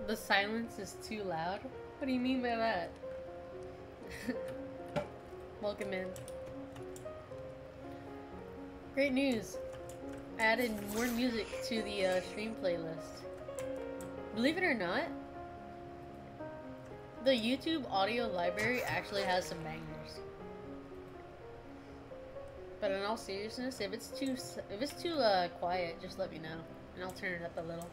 The silence is too loud? What do you mean by that? Welcome in. Great news! I added more music to the stream playlist. Believe it or not, the YouTube audio library actually has some bangers. But in all seriousness, if it's too quiet, just let me know, and I'll turn it up a little.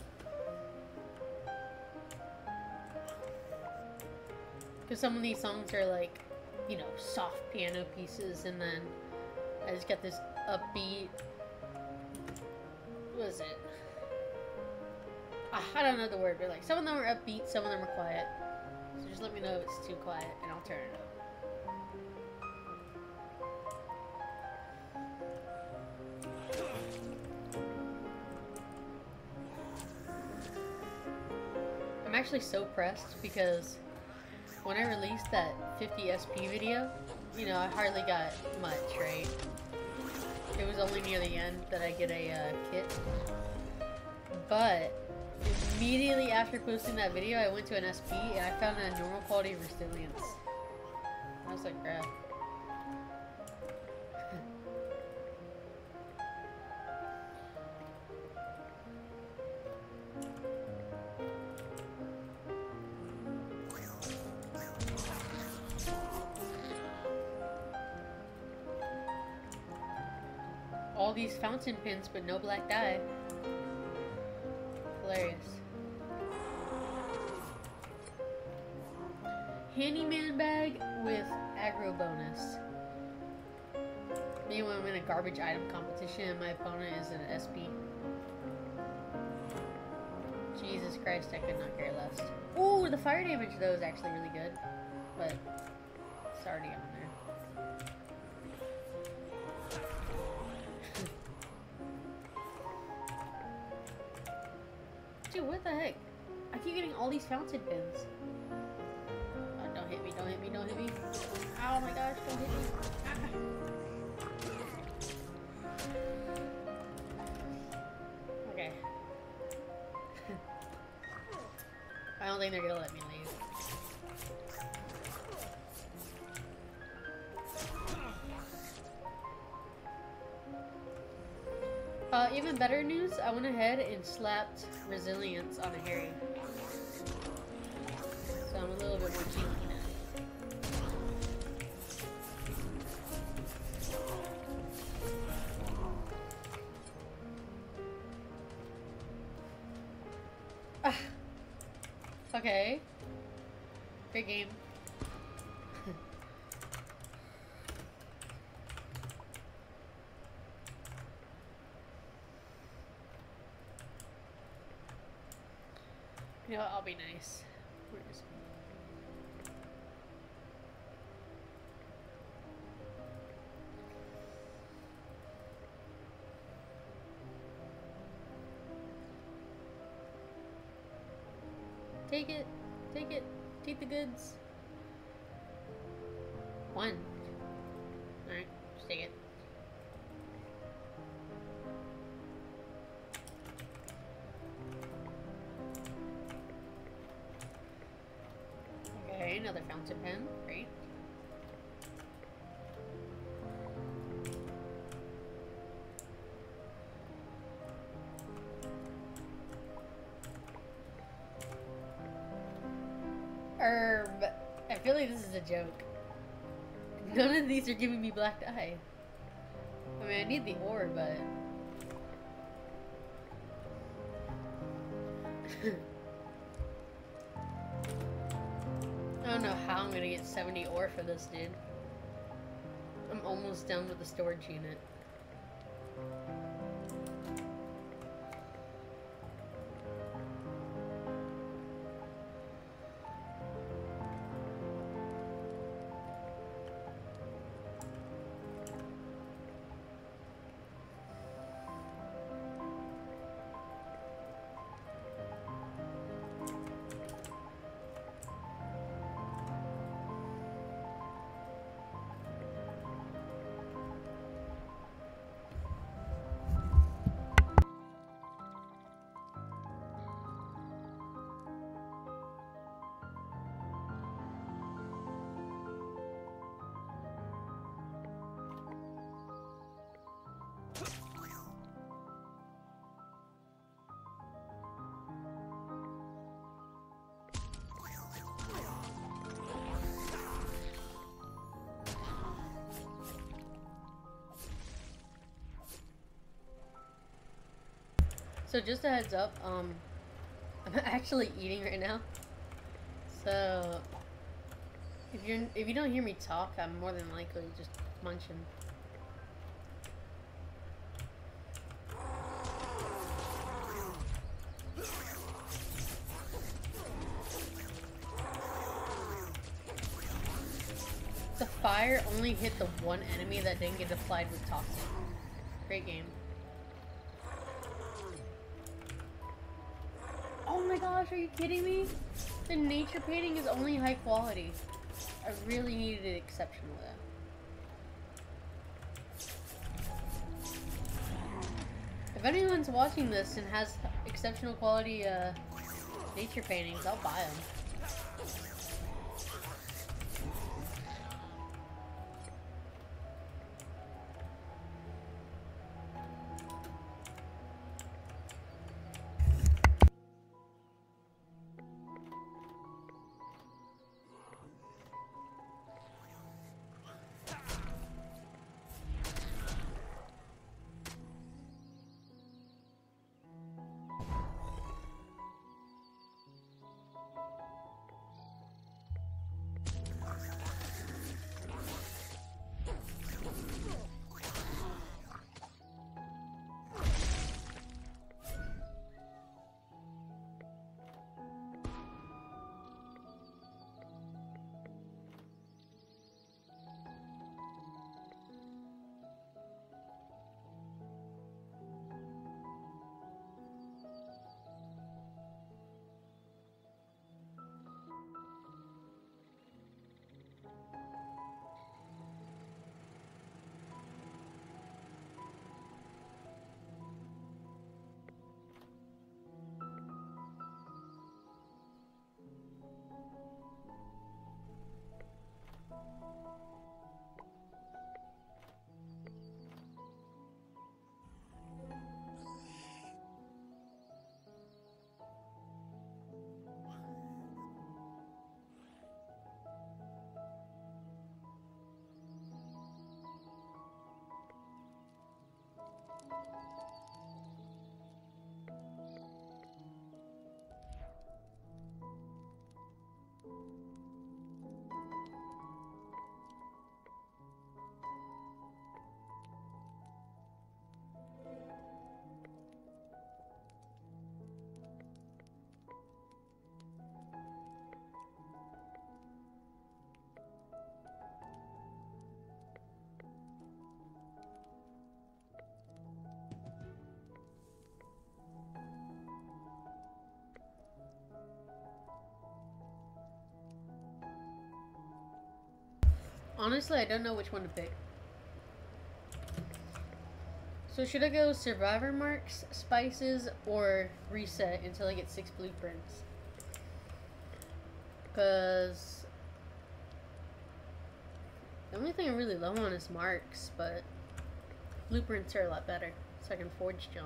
Because some of these songs are like, you know, soft piano pieces, and then I just got this upbeat. What is it? I don't know the word, but like some of them are upbeat, some of them are quiet. So just let me know if it's too quiet, and I'll turn it up. I'm actually so pressed because when I released that 50 SP video, you know, I hardly got much, right? It was only near the end that I get a kit. But immediately after posting that video, I went to an SP and I found a normal quality resilience. I was like, bruh. All these fountain pins, but no black dye. Hilarious. Handyman bag with aggro bonus. Me when I'm in a garbage item competition and my opponent is an SP. Jesus Christ, I could not care less. Ooh, the fire damage though is actually really good. But it's already on there. Dude, what the heck? I keep getting all these fountain pins. Oh, don't hit me, don't hit me, don't hit me. Oh my gosh, don't hit me. Ah. Okay. I don't think they're gonna let me leave. Even better news, I went ahead and slapped resilience on a Harry. So I'm a little bit more cheeky now. Ah. Okay. Great game. You know, I'll be nice. Where is it? Take it. Take it. Take the goods. One. Alright, just take it. Okay, another fountain pen. Great. I feel like this is a joke. None of these are giving me black dye. I mean, I need the ore, but... I don't know how I'm gonna get 70 ore for this, dude. I'm almost done with the storage unit. So just a heads up, I'm actually eating right now. So if you don't hear me talk, I'm more than likely just munching. The fire only hit the one enemy that didn't get applied with toxic. Great game. Oh my gosh, are you kidding me? The nature painting is only high quality. I really needed it exceptional though. If anyone's watching this and has exceptional quality nature paintings, I'll buy them. Honestly, I don't know which one to pick. So should I go survivor marks, spices, or reset until I get 6 blueprints? Because the only thing I'm really low on is marks, but blueprints are a lot better, so I can forge jump.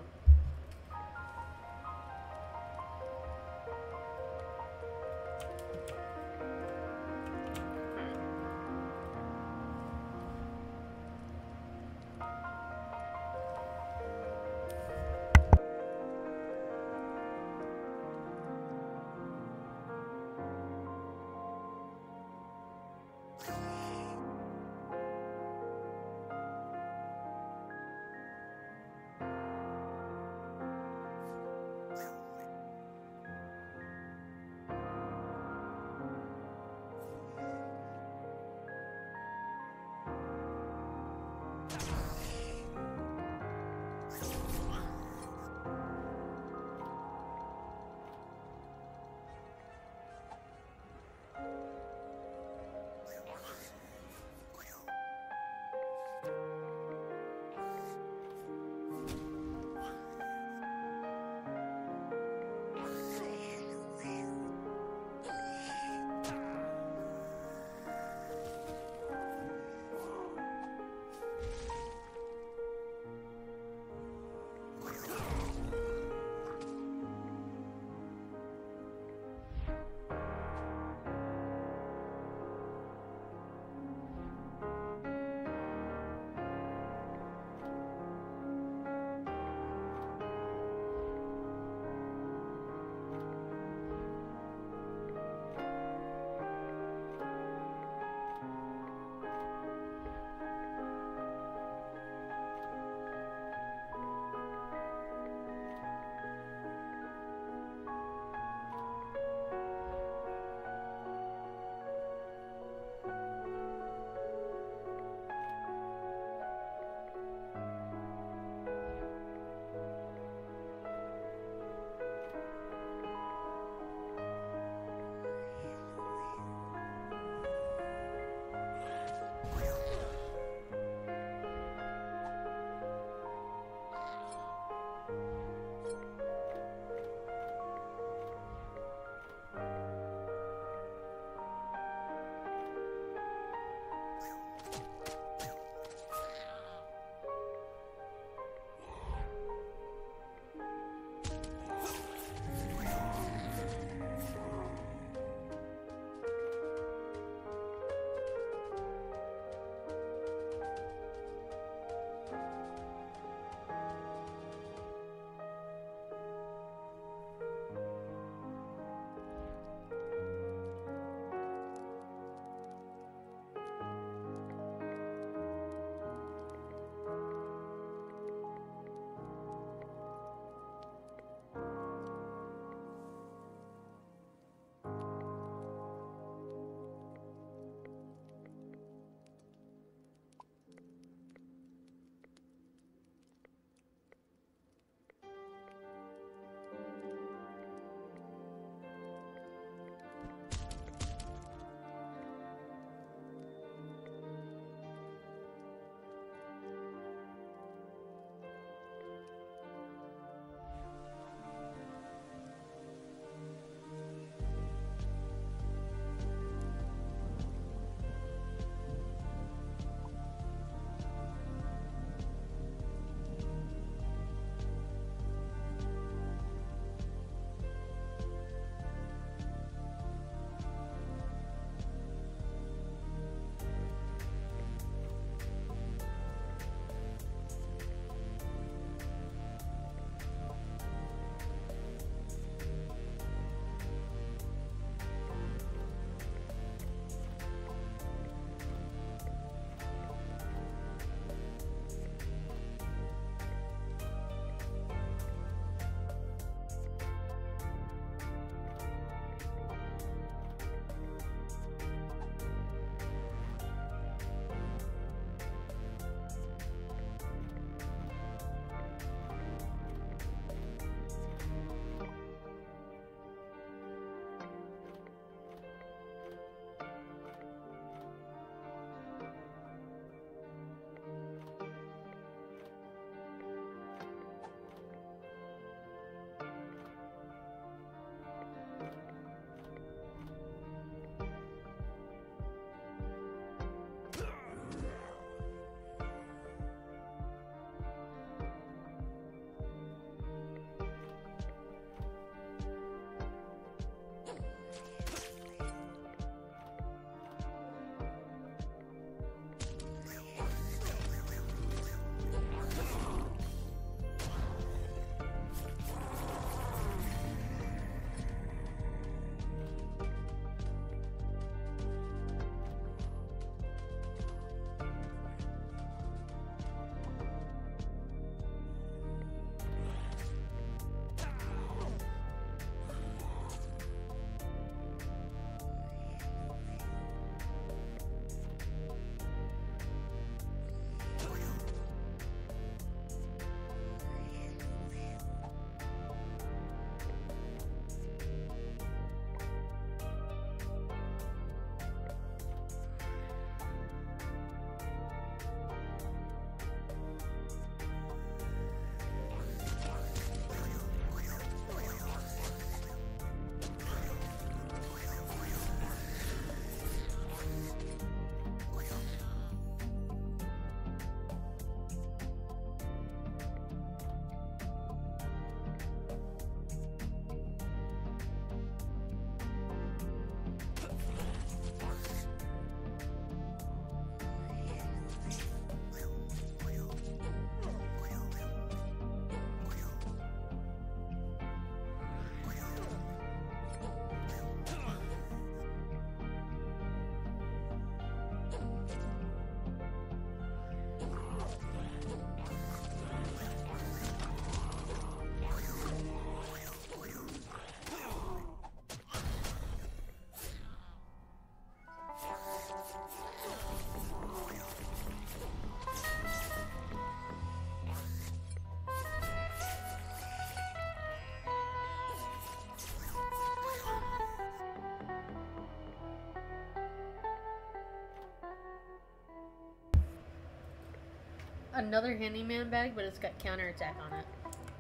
another handyman bag, but it's got counterattack on it.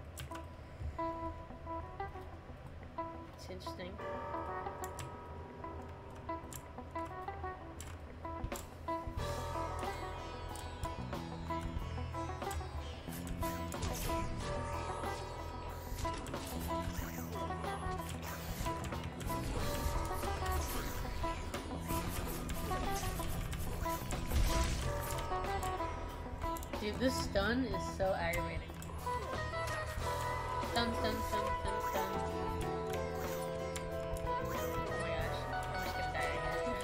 It's interesting. Dude, this stun is so aggravating. Stun, stun, stun, stun, stun. Oh my gosh, I'm just gonna die again.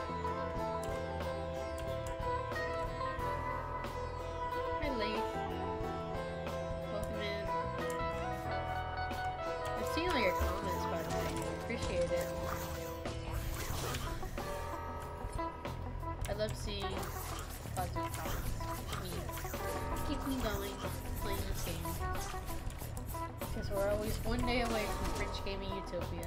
Hi, Lee. Welcome in. I've seen all your comments, by the way. Appreciate it. I love seeing positive comments. Keep me going, playing this game. Because we're always one day away from French Gaming Utopia.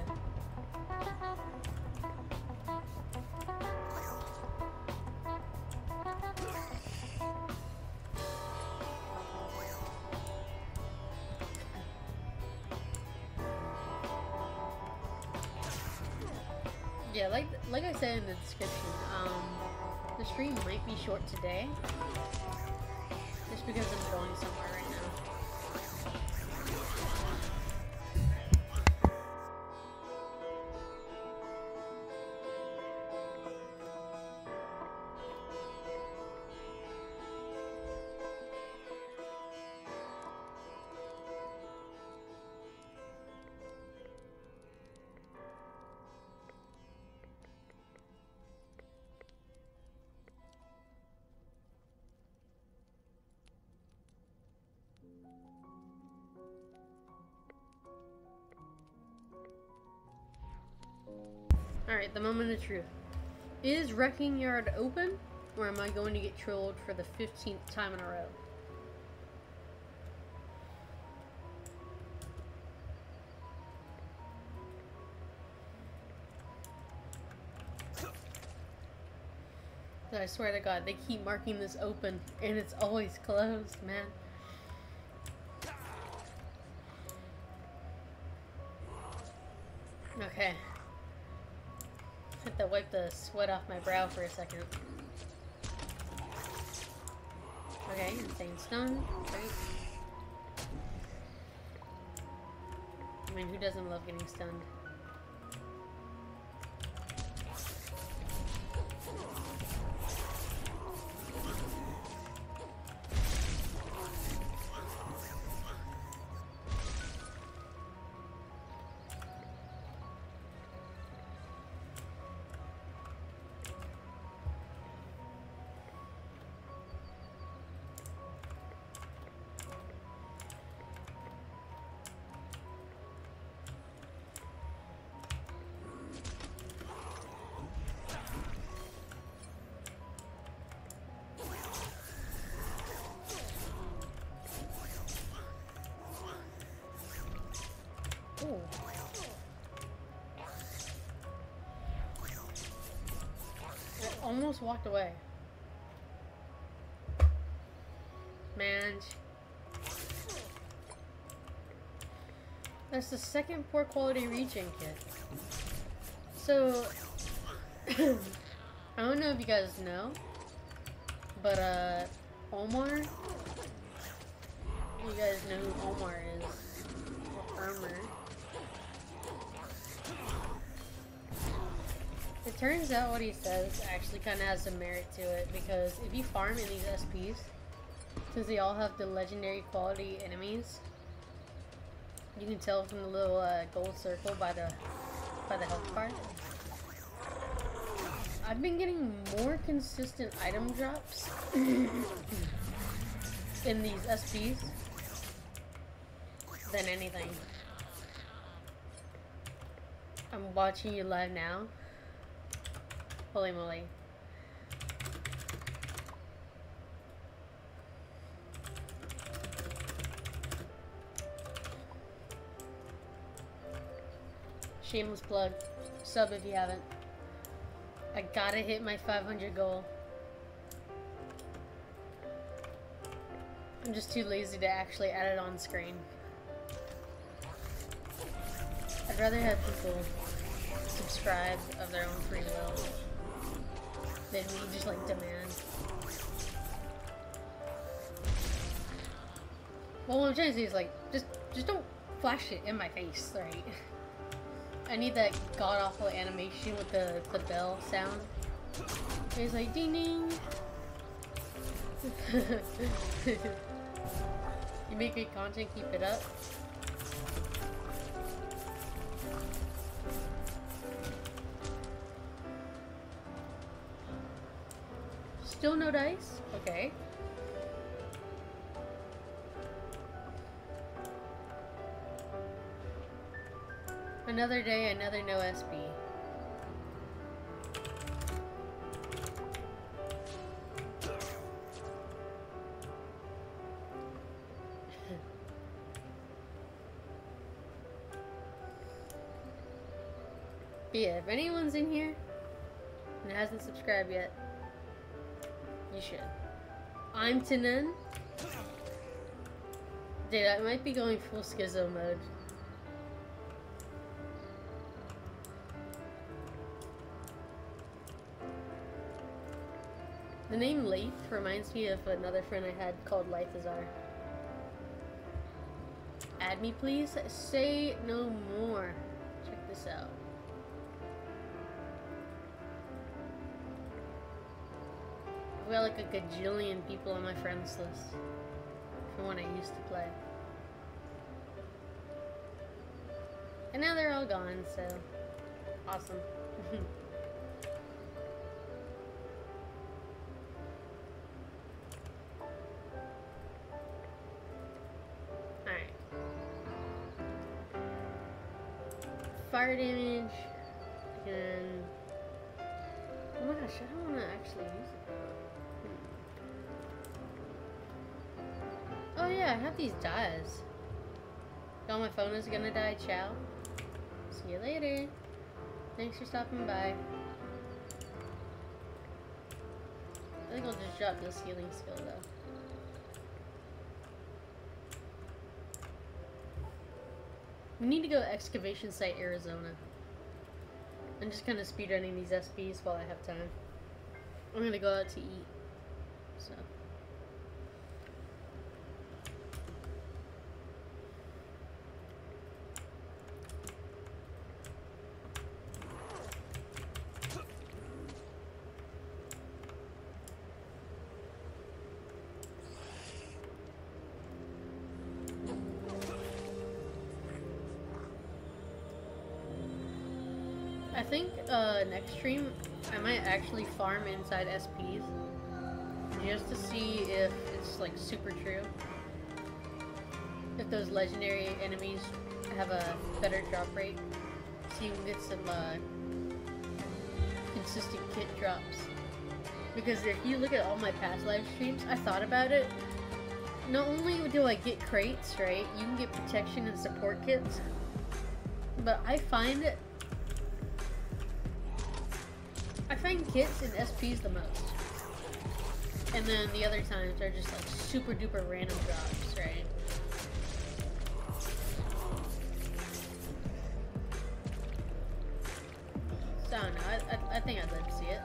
Yeah, like I said in the description, the stream might be short today. Just because I'm going somewhere right now. Alright, the moment of truth. Is Wrecking Yard open, or am I going to get trolled for the 15th time in a row? I swear to God, they keep marking this open, and it's always closed, man. Okay. Had to wipe the sweat off my brow for a second. Okay, insane stun. Great. I mean, who doesn't love getting stunned? Ooh. I almost walked away. Man. That's the second poor quality regen kit. So, I don't know if you guys know, but Omar, you guys know who Omar is, Armor. It turns out what he says actually kind of has some merit to it, because if you farm in these SPs, since they all have the legendary quality enemies, you can tell from the little gold circle by the health bar. I've been getting more consistent item drops in these SPs than anything. I'm watching you live now. Holy moly. Shameless plug. Sub if you haven't. I gotta hit my 500 goal. I'm just too lazy to actually add it on screen. I'd rather have people subscribe of their own free will than me just like demand. Well, what I'm trying to say is like, just don't flash it in my face, right? I need that god-awful animation with the bell sound. It's like ding ding. You make good content, keep it up. Still no dice? Okay. Another day, another no SB. But yeah, if anyone's in here and hasn't subscribed yet, you should. I'm Tanen. Dude, I might be going full schizo mode. The name Leith reminds me of another friend I had called Lithazar. Add me please? Say no more. Check this out. I've got like a gajillion people on my friends list from when I used to play. And now they're all gone, so awesome. Alright. Fire damage. And oh my gosh, I don't want to actually use it. Oh yeah, I have these dyes. Thought my phone is gonna die. Ciao. See you later. Thanks for stopping by. I think I'll just drop this healing skill though. We need to go excavation site Arizona. I'm just kind of speedrunning these SPs while I have time. I'm gonna go out to eat. So. I think next stream I might actually farm inside SPs just to see if it's like super true. If those legendary enemies have a better drop rate, so you can get some consistent kit drops. Because if you look at all my past live streams, I thought about it. Not only do I get crates, right? You can get protection and support kits, but I find kits and SPs the most. And then the other times are just like super duper random drops, right? So I don't know, I think I'd like to see it.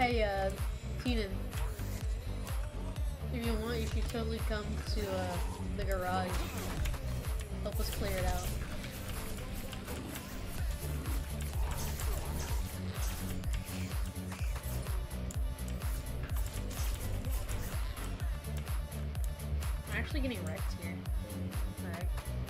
Hey, Tina, if you want, you should totally come to the garage. Help us clear it out. I'm actually getting wrecked here. Alright.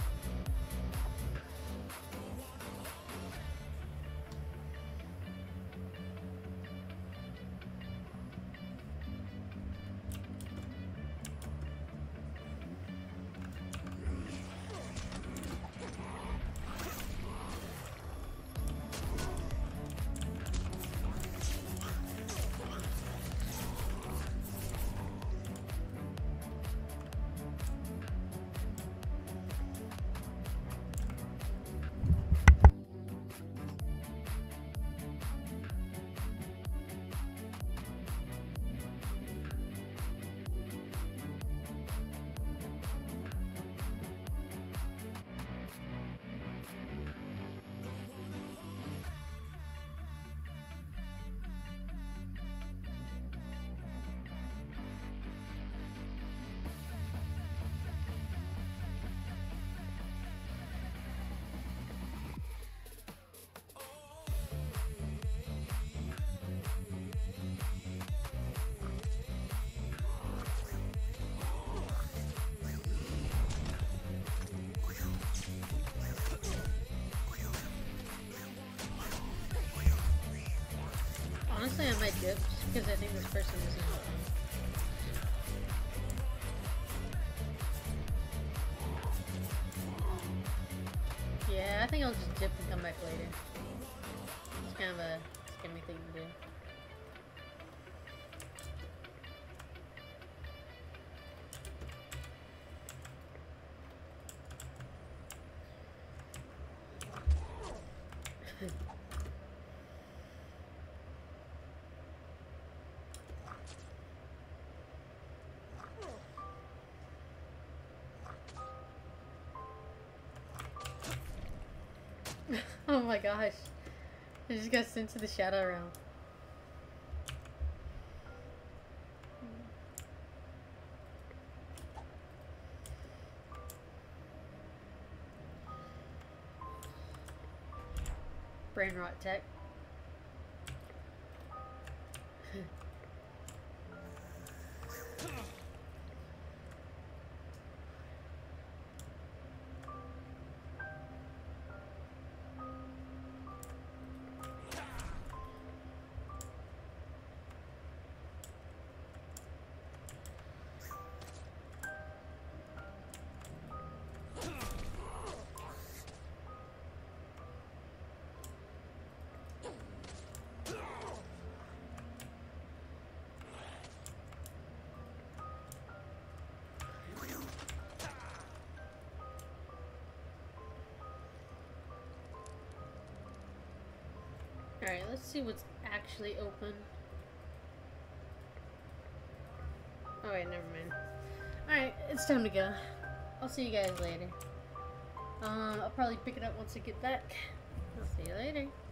Honestly, I might dip just because I think this person isn't helping. Yeah, I think I'll just dip and come back later. It's kind of a scummy thing to do. Oh my gosh. I just got sent to the shadow realm. Brain rot tech. Alright, let's see what's actually open. Oh wait, never mind. Alright, it's time to go. I'll see you guys later. I'll probably pick it up once I get back. I'll see you later.